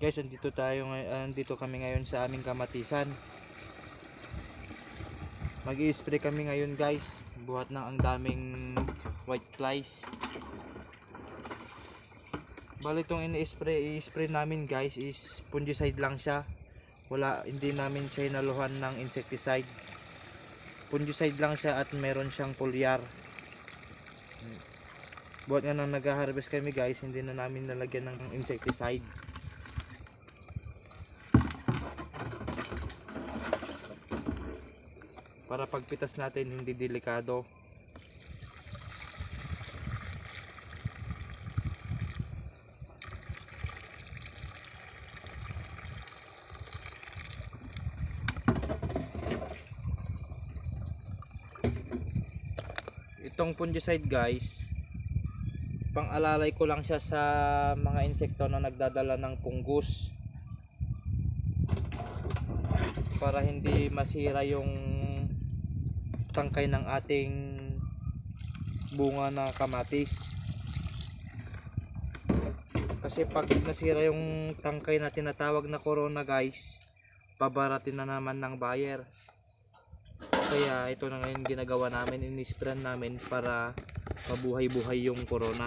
Guys, andito kami ngayon sa aming kamatisan. Mag-i-spray kami ngayon guys. Buhat ng ang daming white flies. Bali itong i-spray namin guys is fungicide lang siya. Hindi namin siya hinaluhan ng insecticide. Fungicide lang siya at meron siyang foliar. Buhat nga nang nag-harvest kami guys, hindi na namin nalagyan ng insecticide. Para pagpitas natin hindi delikado. Itong fungicide guys, pang-alalay ko lang siya sa mga insekto na nagdadala ng fungus, para hindi masira yung tangkay ng ating bunga na kamatis. Kasi pag nasira yung tangkay na tinatawag na corona guys, babaratin na naman ng buyer. Kaya ito na ngayon ginagawa namin, inispray namin para mabuhay-buhay yung corona.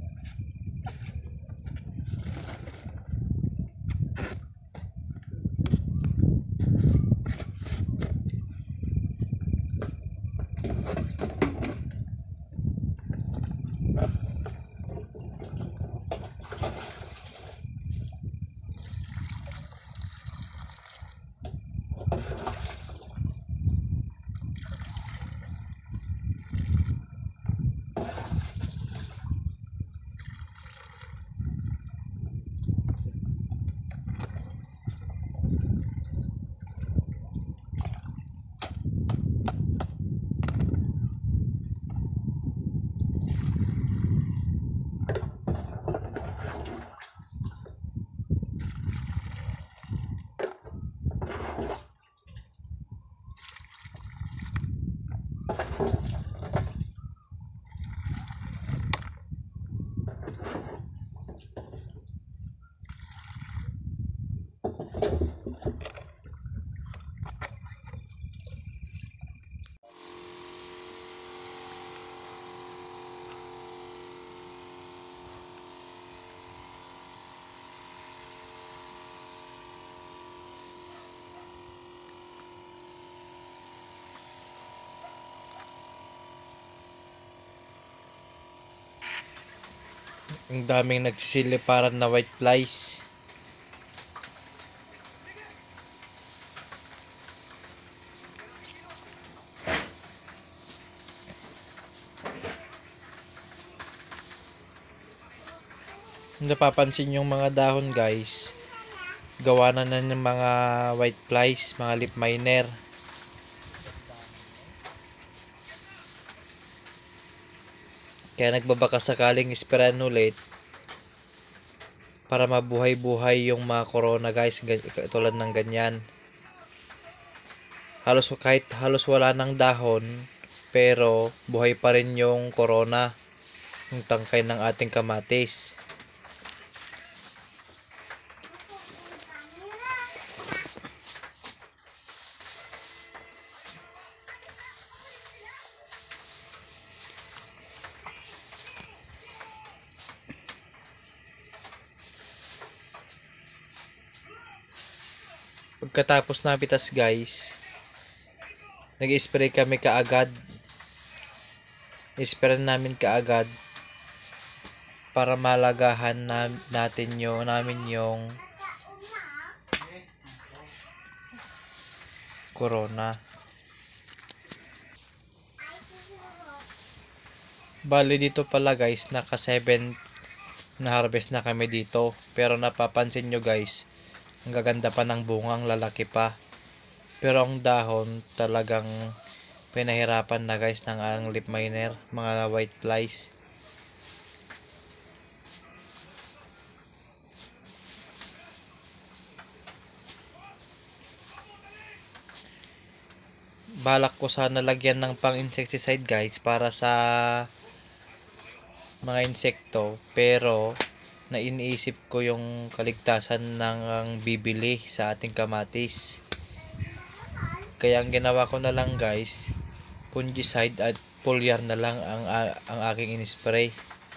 Ang daming nagsisiliparan na white flies. Napapansin yung mga dahon guys, gawa na ng mga white flies, mga leaf miner. Kaya nagbabaka sakaling isprayan ulit para mabuhay-buhay yung mga corona guys, tulad ng ganyan. Kahit halos wala ng dahon, pero buhay pa rin yung corona, yung tangkay ng ating kamatis. Pagkatapos napitas guys, nag-spray kami kaagad. I-spray namin kaagad para malagahan namin yung corona. Bali dito pala guys, naka 7 na harvest na kami dito. Pero napapansin nyo guys, ang gaganda pa ng bungang, lalaki pa. Pero ang dahon talagang pinahirapan na guys ng ang leaf miner, mga white flies. Balak ko sana lagyan ng pang insecticide guys para sa mga insekto, pero na iniisip ko yung kaligtasan ng ang bibili sa ating kamatis. Kaya ang ginawa ko na lang guys, fungicide at foliar na lang ang aking in-spray.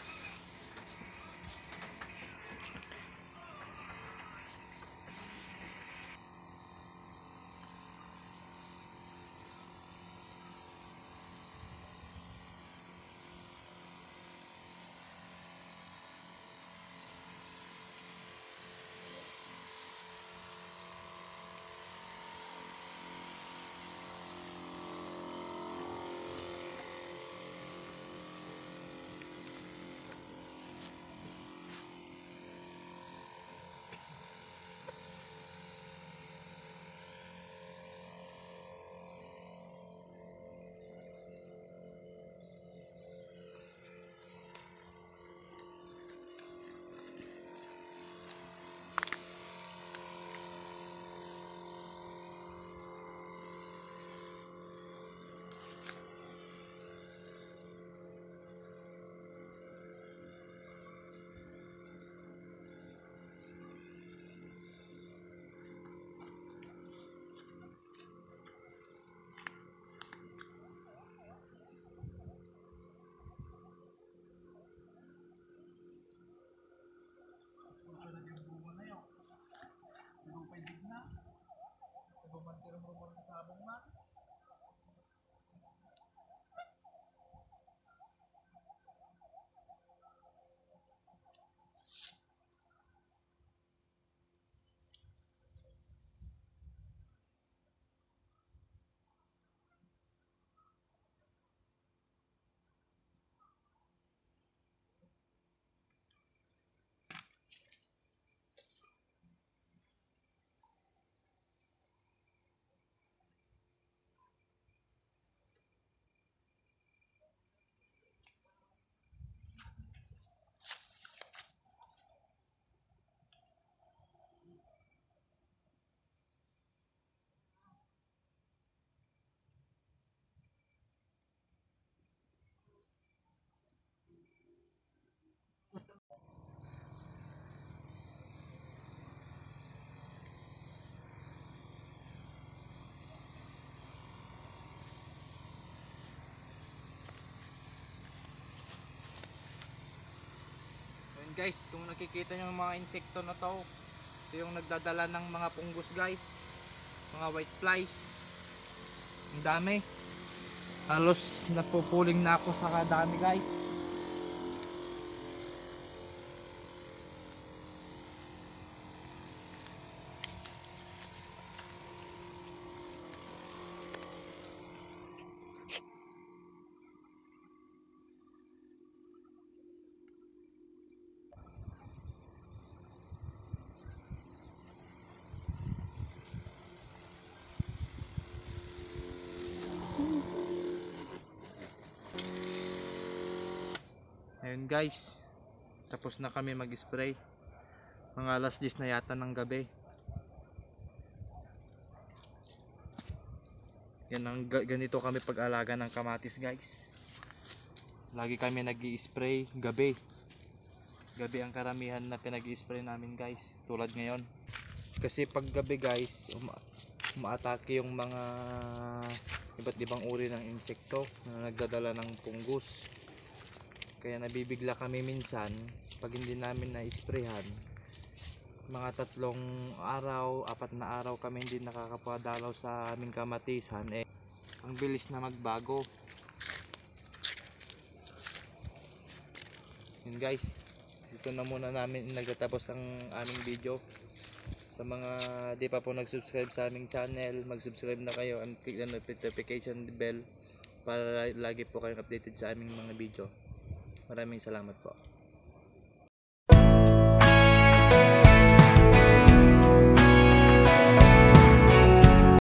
Guys, kung nakikita nyo yung mga insekto na to, ito yung nagdadala ng mga pungus guys, mga white flies. Ang dami, halos napupuling na ako sa kadami guys. Ayun guys, tapos na kami mag-spray. Mga alas 10 na yata ng gabi. Yan ang ganito kami pag-alaga ng kamatis guys. Lagi kami nag-i-spray gabi. Gabi ang karamihan na pinag-i-spray namin guys, tulad ngayon. Kasi pag gabi guys, umaatake yung mga iba't ibang uri ng insekto na nagdadala ng pungus. Kaya nabibigla kami minsan pag hindi namin na-sprayhan. Mga 3 araw, 4 na araw kami hindi nakakapadalaw sa aming kamatisan. Ang bilis na magbago. Yun guys, dito na muna namin nagtatapos ang aming video. Sa mga di pa po nag-subscribe sa aming channel, mag-subscribe na kayo and click the notification bell para lagi po kayong updated sa aming mga video. Maraming salamat po.